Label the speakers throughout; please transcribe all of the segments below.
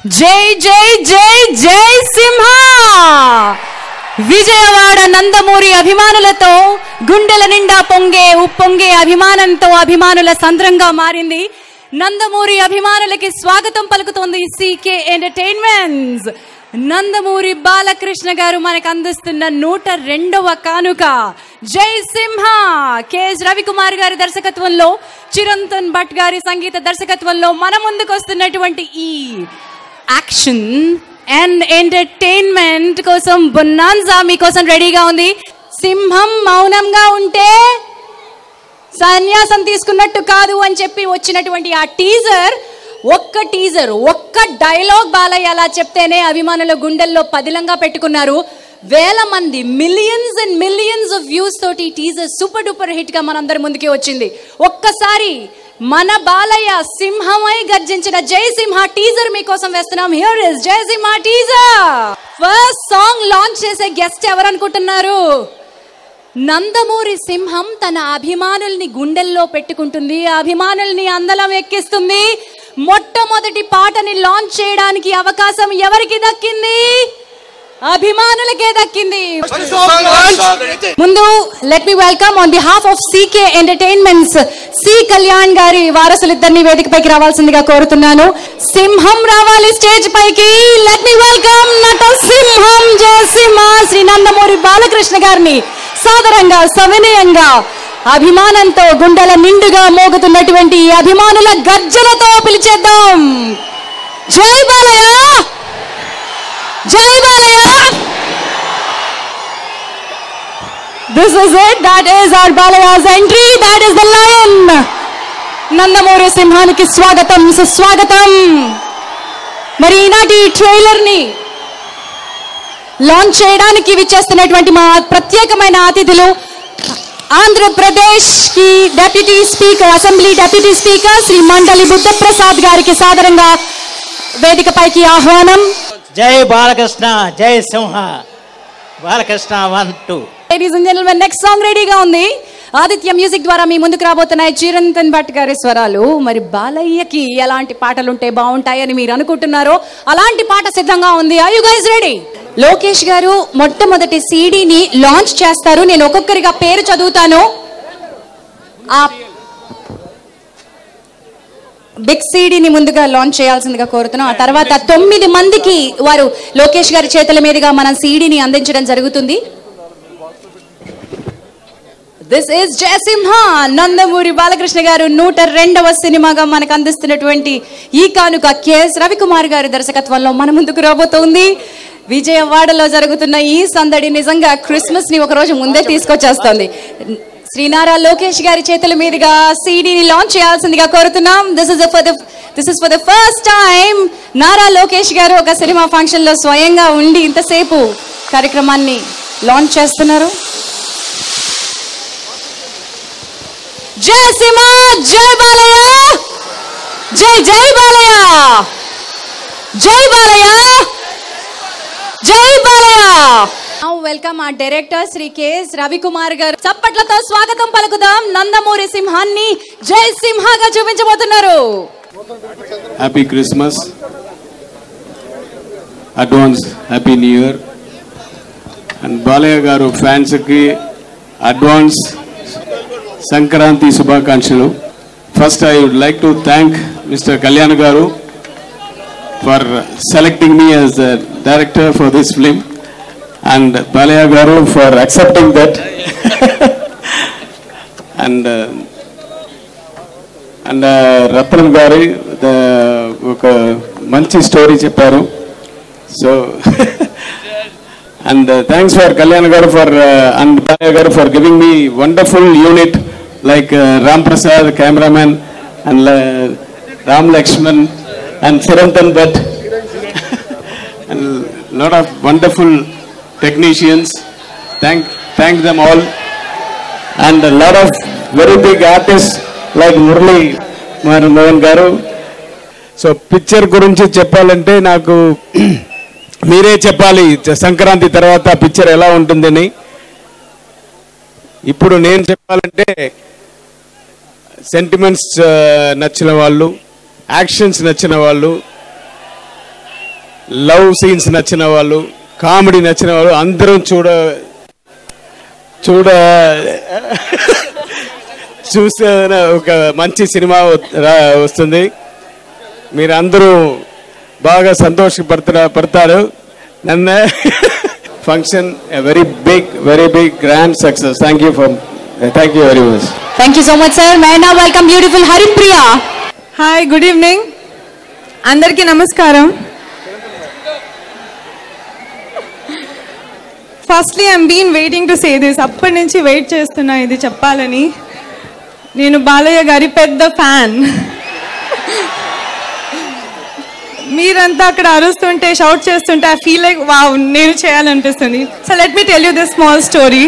Speaker 1: జై జై జై జై సింహ. విజయవాడ నందమూరి అభిమానులతో గుండెల నిండా ఉప్పొంగే అభిమానంతో అభిమానుల సంద్రంగా మారింది. నందమూరి అభిమానులకి స్వాగతం పలుకుతోంది సీకే ఎంటర్టైన్మెంట్స్. నందమూరి బాలకృష్ణ గారు మనకు అందిస్తున్న 102వ కానుక జై సింహ. కెఎస్ రవికుమార్ గారి దర్శకత్వంలో, చిరంతన్ భట్ గారి సంగీత దర్శకత్వంలో మన ముందుకు వస్తున్నటువంటి ఈ యాక్షన్ అండ్ ఎంటర్టైన్మెంట్ కోసం బొన్నాన్సా మీకోసం రెడీగా ఉంది. సింహం మౌనంగా ఉంటే సన్యాసం తీసుకున్నట్టు కాదు అని చెప్పి వచ్చినటువంటి ఆ టీజర్, ఒక్క డైలాగ్ బాలయ్య అలా చెప్తేనే అభిమానుల గుండెల్లో పదిలంగా పెట్టుకున్నారు. వేల మంది, millions and millions of views తోటి టీజర్ సూపర్ డూపర్ హిట్ గా మనందరి ముందుకి వచ్చింది. ఒక్కసారి మన బాలయ్య సింహమై గర్జించిన జై సింహ టీజర్ మీకోసం వేస్తున్నాం. Here is Jai Simha teaser. First song launch చేసే గెస్ట్ ఎవరనుకుంటున్నారు? నందమూరి సింహం తన అభిమానుల్ని గుండెల్లో పెట్టుకుంటుంది, అభిమానుల్ని అందలం ఎక్కిస్తుంది. మొట్టమొదటి పాటని లాంచ్ చేయడానికి అవకాశం ఎవరికి దక్కింది? అభిమానులకే దక్కింది. ముందు let me welcome on behalf of CK Entertainments C Kalyan గారి వారసులిద్దరిని వేదికపైకి రావాల్సిందిగా కోరుతున్నాను. సింహం రావాలి స్టేజ్ పైకి. లెట్ మీ వెల్కమ్ నట సింహం జయ సింహ శ్రీ నందమూరి బాలకృష్ణ గారిని సాదరంగా సవినయంగా అభిమానంతో గుండెల నిండుగా మోగుతున్నటువంటి అభిమానుల గర్జనతో పిలిచేద్దాం. జై బాలయ్య, జై Balayya. This is it. That is our Balaya's entry. That is the lion. Nandamuri సింహానికి స్వాగతం, సుస్వాగతం. మరి ఈనాటి ట్రైలర్ ని లాంచ్ చేయడానికి విచ్చేస్తున్నటువంటి మా ప్రత్యేకమైన అతిథులు ఆంధ్రప్రదేశ్ కి deputy speaker, assembly deputy speaker Shri Mandali Buddhaprasad గారికి సాదరంగా వేదికపైకి ఆహ్వానం.
Speaker 2: Jai Balakrishna, Jai Simha. Balakrishna 1 2.
Speaker 1: Ladies and gentlemen, next song రెడీగా ఉంది. ఆదిత్య మ్యూజిక్ ద్వారా మీ ముందుకు రాబోతున్నాయి చిరంతన్ భట్ గారి స్వరాలు. మరి బాలయ్యకి ఎలాంటి పాటలు ఉంటే బాగుంటాయని మీరు అనుకుంటున్నారో అలాంటి పాట సిద్ధంగా ఉంది. Are you guys ready? Lokesh garu మొట్టమొదటి సీడీని లాంచ్ చేస్తారు. నేను ఒక్కొక్కరిగా పేరు చదువుతాను. ఆ బిగ్ సీడీని ముందుగా లాంచ్ చేయాల్సిందిగా కోరుతున్నాం. ఆ తర్వాత 9 మందికి వారు లోకేష్ గారి చేతుల మీదుగా మన సీడీని అందించడం జరుగుతుంది. This is Jayasimha. నందమూరి బాలకృష్ణ గారు 102వ సినిమాగా మనకు అందిస్తున్నటువంటి ఈ కానుక కెఎస్ రవికుమార్ గారి దర్శకత్వంలో మన ముందుకు రాబోతోంది. విజయవాడలో జరుగుతున్న ఈ సందడి నిజంగా క్రిస్మస్ ని ఒక రోజు ముందే తీసుకొచ్చేస్తోంది. శ్రీ నారా లోకేష్ గారి చేతుల మీదుగా సీడీని లాంచ్ చేయాల్సిందిగా కోరుతున్నాం. This is for the first time Nara Lokesh garu ఒక సినిమా ఫంక్షన్ లో స్వయంగా ఉండి ఇంతసేపు కార్యక్రమాన్ని లాంచ్ చేస్తున్నారు. జై సింహ, జై బాలయ్య, జై జై బాలయ్య, జై బాలయ్య, జై Balayya. Now welcome our director Sri K.S. Ravikumar garu. చప్పట్లతో స్వాగతం పలుకుదాం. నందమూరి సింహాన్ని జై సింహగా చూపించబోతున్నారు.
Speaker 3: Happy Christmas, advance happy new year. And Balayya garu fans కి అడ్వాన్స్ సంక్రాంతి శుభాకాంక్షలు. First I would like to thank Mister Kalyan garu for selecting me as the director for this film, and Balaya garu for accepting that. and Ratnam gari oka manchi story chepparu. So and thanks for Kalyan garu for and Balaya garu for giving me wonderful unit like Ram Prasad cameraman and Ram Lakshman and Chirantan Bhatt and lot of wonderful technicians. Thank them all, and a lot of very big artists like Murali Mohan garu. So picture gurinchi cheppalante naaku meere cheppali Sankranti తర్వాత picture ఎలా ఉంటుందని. ఇప్పుడు నేను చెప్పాలంటే sentiments నచ్చిన వాళ్ళు, actions నచ్చిన వాళ్ళు, లవ్ సీన్స్ నచ్చిన వాళ్ళు, కామెడీ నచ్చిన వాళ్ళు అందరం చూస్తే ఒక మంచి సినిమా వస్తుంది. మీరు అందరూ బాగా పడతారు. నన్ను function very big grand success. Thank you very much.
Speaker 1: Thank you so much sir. May now welcome beautiful Haripriya.
Speaker 4: Hi, good evening అందరికీ. నమస్కారం. Firstly I'm been waiting to say this. అప్పటి నుంచి వెయిట్ చేస్తున్నా ఇది చెప్పాలని. నేను బాలయ్య గారి పెద్ద ఫ్యాన్. మీరంతా అక్కడ అరుస్తుంటే, షౌట్ చేస్తుంటే ఐ ఫీల్ లైక్ వావ్, నేను చేయాలనిపిస్తుంది. So let me tell you this small story.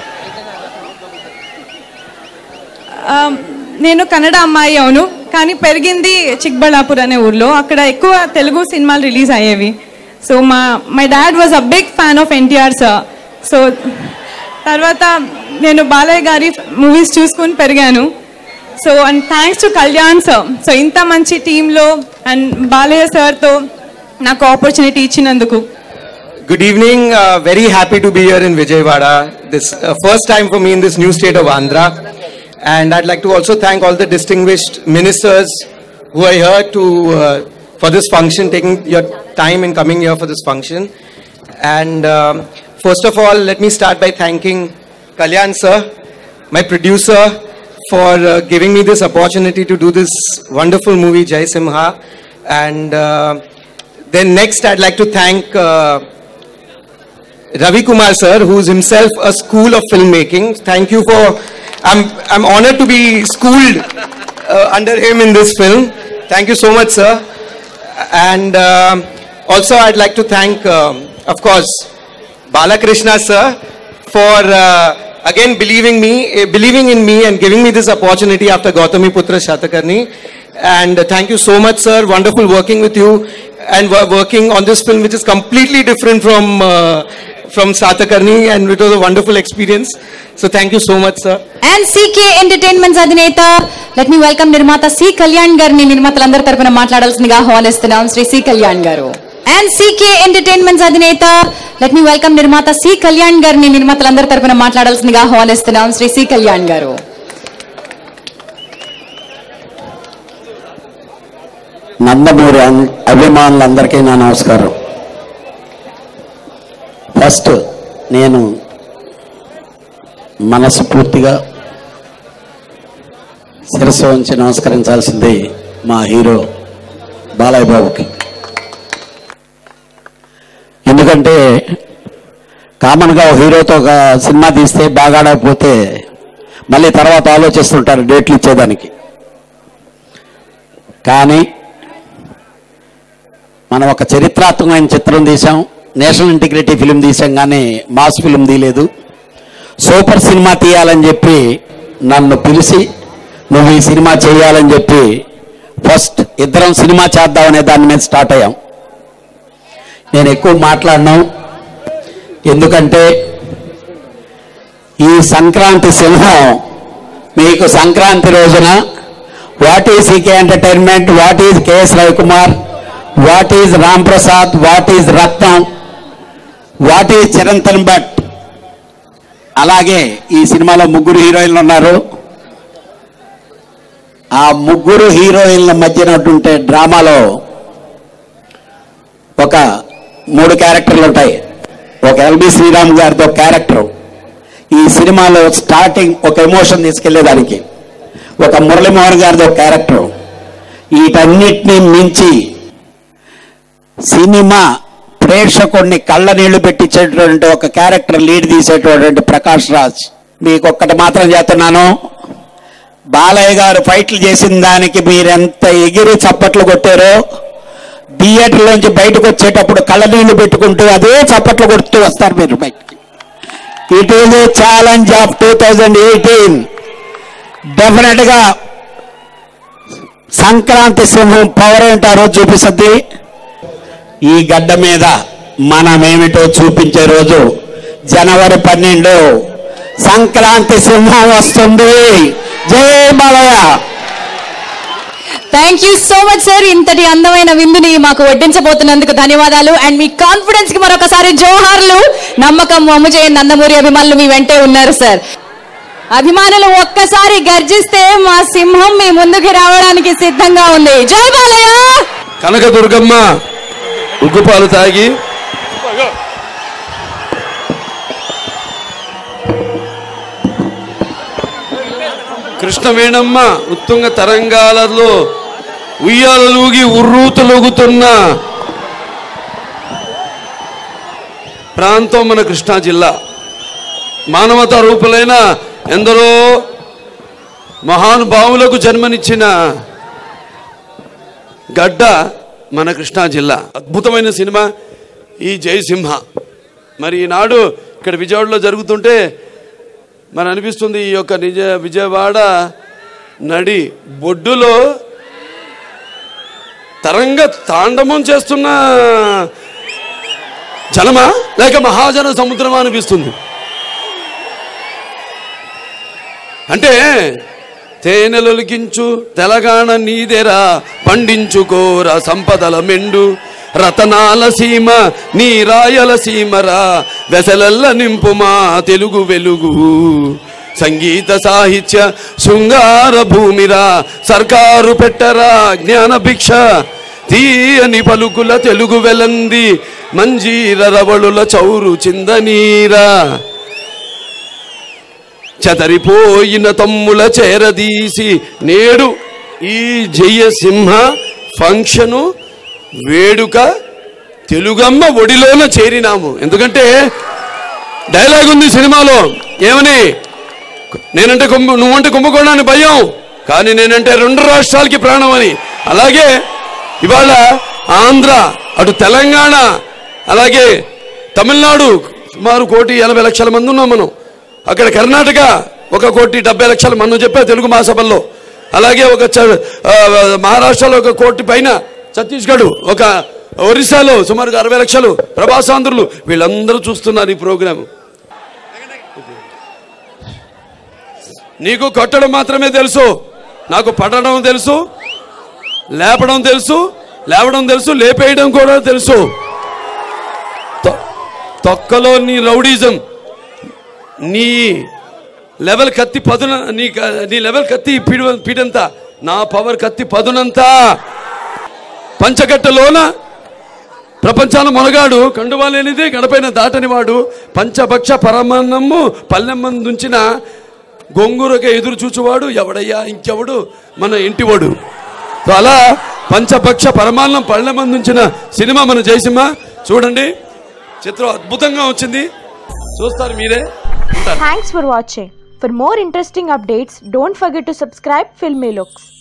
Speaker 4: నేను కన్నడ అమ్మాయి అవును, కానీ పెరిగింది చిక్బళ్ళాపూర్ అనే ఊర్లో. అక్కడ ఎక్కువ తెలుగు సినిమాలు రిలీజ్ అయ్యేవి. So my dad was a big fan of NTR sir. So తర్వాత నేను బాలయ్య గారి మూవీస్ చూసుకుని పెరిగాను. So and thanks to Kalyan sir. So ఇంత మంచి టీంలో అండ్ బాలయ్య సార్తో నాకు ఆపర్చునిటీ ఇచ్చినందుకు.
Speaker 5: Good evening. Very happy to be here in Vijayawada. This first time for me in this new state of Andhra. And I'd like to also thank all the distinguished ministers who are here for this function, taking your time in coming here for this function. And first of all, let me start by thanking Kalyan sir, my producer, for giving me this opportunity to do this wonderful movie, Jai Simha. And then next, I'd like to thank Ravi Kumar sir, who is himself a school of filmmaking. Thank you for, I'm honored to be schooled under him in this film. Thank you so much, sir. And also I'd like to thank, of course, Balakrishna sir for again believing in me and giving me this opportunity after Gautami Putra Shatakarni. And thank you so much, sir. Wonderful working with you and working on this film, which is completely different from Shatakarni, and it was a wonderful experience. So thank you so much, sir.
Speaker 1: And CK Entertainment అధినేత, let me welcome నిర్మాత C Kalyan గారిని నిర్మాతలందరి తరపున మాట్లాడాల్సిందిగా ఆహ్వానిస్తున్నాం. Shri C Kalyan గారు. And CK Entertainment అధినేత, let me welcome నిర్మాత సి కళ్యాణ్ గారిని నిర్మాతలందరి తరపున మాట్లాడాల్సిందిగా ఆహ్వానిస్తున్నాం. శ్రీ సి కళ్యాణ్ గారు.
Speaker 6: నందమూరి అభిమానులందరికీ నా నమస్కారం. ఫస్ట్ నేను మనస్ఫూర్తిగా శిరస్సు ఉంచి నమస్కరించాల్సింది మా హీరో బాలయ్య బాబుకి. ఎందుకంటే కామన్గా హీరోతో ఒక సినిమా తీస్తే బాగా ఆడకపోతే మళ్ళీ తర్వాత ఆలోచిస్తుంటారు డేట్లు ఇచ్చేదానికి. కానీ మనం ఒక చరిత్రాత్మకమైన చిత్రం తీసాం, నేషనల్ ఇంటిగ్రిటీ ఫిలిం తీసాం, కానీ మాస్ ఫిలిం తీయలేదు. సూపర్ సినిమా తీయాలని చెప్పి నన్ను పిలిచి నువ్వు ఈ సినిమా చేయాలని చెప్పి ఫస్ట్ ఇద్దరం సినిమా చేద్దామనే దాని మీద స్టార్ట్ అయ్యాం. నేను ఎక్కువ మాట్లాడినాం, ఎందుకంటే ఈ సంక్రాంతి సింహం మీకు సంక్రాంతి రోజున what is CK Entertainment, what is KS Ravikumar, what is Ram Prasad, what is Ratnam, what is Chirantan Bhatt, అలాగే ఈ సినిమాలో ముగ్గురు హీరోయిన్లు ఉన్నారు. ఆ ముగ్గురు హీరోయిన్ల మధ్యనటువంటి డ్రామాలో ఒక 3 క్యారెక్టర్లు ఉంటాయి. ఒక ఎల్బి శ్రీరామ్ గారితో క్యారెక్టర్ ఈ సినిమాలో స్టార్టింగ్ ఒక ఎమోషన్ తీసుకెళ్లేదానికి, ఒక మురళీమోహన్ గారితో క్యారెక్టర్, వీటన్నిటినీ మించి సినిమా ప్రేక్షకుడిని కళ్ళ నీళ్లు పెట్టించేటువంటి ఒక క్యారెక్టర్ లీడ్ తీసేటటువంటి ప్రకాష్ రాజ్. మీకు ఒక్కటి మాత్రం చేస్తున్నాను, బాలయ్య గారు ఫైట్లు చేసిన దానికి మీరెంత ఎగిరి చప్పట్లు కొట్టారో థియేటర్లోంచి బయటకు వచ్చేటప్పుడు కళ్ళ నీళ్లు పెట్టుకుంటూ అదే చప్పట్లు కొడుతూ వస్తారు మీరు బయటికి. It is a challenge of 2018. డెఫినెట్గా సంక్రాంతి సింహం పవర్ ఏంటో ఆ రోజు చూపిస్తుంది. ఈ గడ్డ మీద మనమేమిటో చూపించే రోజు జనవరి 12 సంక్రాంతి సింహం వస్తుంది. Jai Balayya.
Speaker 1: Thank you so much sir. ఇంతటి అందమైన విందుని మాకు వడ్డించబోతున్నందుకు ధన్యవాదాలు. అండ్ మీ కాన్ఫిడెన్స్ కి మరొకసారి జోహార్లు. నమ్మకం వమ్ము చేయని నందమూరి అభిమానులు మీ వెంటే ఉన్నారు సార్. అభిమానులు ఒక్కసారి గర్జిస్తే మా సింహం మీ ముందుకి రావడానికి సిద్ధంగా ఉంది. జై బాలయ్య.
Speaker 7: కనకదుర్గమ్మ ఉగ్గుపాలు తాగి కృష్ణవేణమ్మ ఉత్తుంగ తరంగాలలో ఉయ్యాలూగి ఉర్రూతలూగుతున్న ప్రాంతం మన కృష్ణా జిల్లా. మానవతా రూపులైన ఎందరో మహానుభావులకు జన్మనిచ్చిన గడ్డ మన కృష్ణా జిల్లా. అద్భుతమైన సినిమా ఈ జయసింహ. మరి ఈనాడు ఇక్కడ విజయవాడలో జరుగుతుంటే మరి అనిపిస్తుంది ఈ యొక్క విజయవాడ నడి బొడ్డులో తరంగ తాండవం చేస్తున్న జనమా లేక మహాజన సముద్రమా అనిపిస్తుంది. అంటే తేనెలొలికించు తెలంగాణ నీదెరా, పండించుకోరా సంపదల మెండు, రతనాల సీమ నీ రాయల సీమరా, వెసలల్ల నింపుమా తెలుగు వెలుగు, సంగీత సాహిత్య శృంగార భూమిరా, సర్కారు పెట్టరా జ్ఞాన భిక్ష, తీయని పలుకుల తెలుగు వెలంది, మంజీర రవళుల చౌరు చిందనీరా, చెదరిపోయిన తమ్ముల చేరదీసి నేడు ఈ జయసింహ ఫంక్షను వేడుక తెలుగమ్మ ఒడిలోన చేరినాము. ఎందుకంటే డైలాగ్ ఉంది సినిమాలో, ఏమని, నేనంటే నువ్వంటే కుంభకోణాన్ని భయం, కానీ నేనంటే 2 రాష్ట్రాలకి ప్రాణం అని. అలాగే ఇవాళ ఆంధ్ర, అటు తెలంగాణ, అలాగే తమిళనాడు సుమారు 1,80,00,000 మంది ఉన్నాం మనం. అక్కడ కర్ణాటక 1,70,00,000 మనం చెప్పా తెలుగు మహాసభల్లో. అలాగే మహారాష్ట్రలో 1 కోటి పైన, ఛత్తీస్గఢ్, ఒరిస్సాలో సుమారు 60,00,000 ప్రభాసాంధ్రులు, వీళ్ళందరూ చూస్తున్నారు ఈ ప్రోగ్రాము. నీకు కొట్టడం మాత్రమే తెలుసు, నాకు పడడం తెలుసు, లేపడం తెలుసు, లేవడం తెలుసు, లేపేయడం కూడా తెలుసు. తొక్కలో నీ రౌడీజం, నీ లెవెల్ కత్తి పదున, నీ లెవెల్ కత్తి పీడంతా, నా పవర్ కత్తి పదునంతా. పంచగట్టలోన ప్రపంచాన మొనగాడు, కండువాలేనిది గడపైన దాటని వాడు, పంచభక్ష పరమాన్నము పల్లెమ్మందుంచిన గొంగురగా ఎదురు చూచువాడు ఎవడయ్యా ఇంకెవడు, మన ఇంటివాడు. అలా పంచభక్ష పరమాన్నం పల్లెమ్మందుంచిన సినిమా మన జయసింహ. చూడండి, చిత్రం అద్భుతంగా వచ్చింది, చూస్తారు మీరే.
Speaker 8: Thanks for watching. For more interesting updates, don't forget to subscribe Filmy Looks.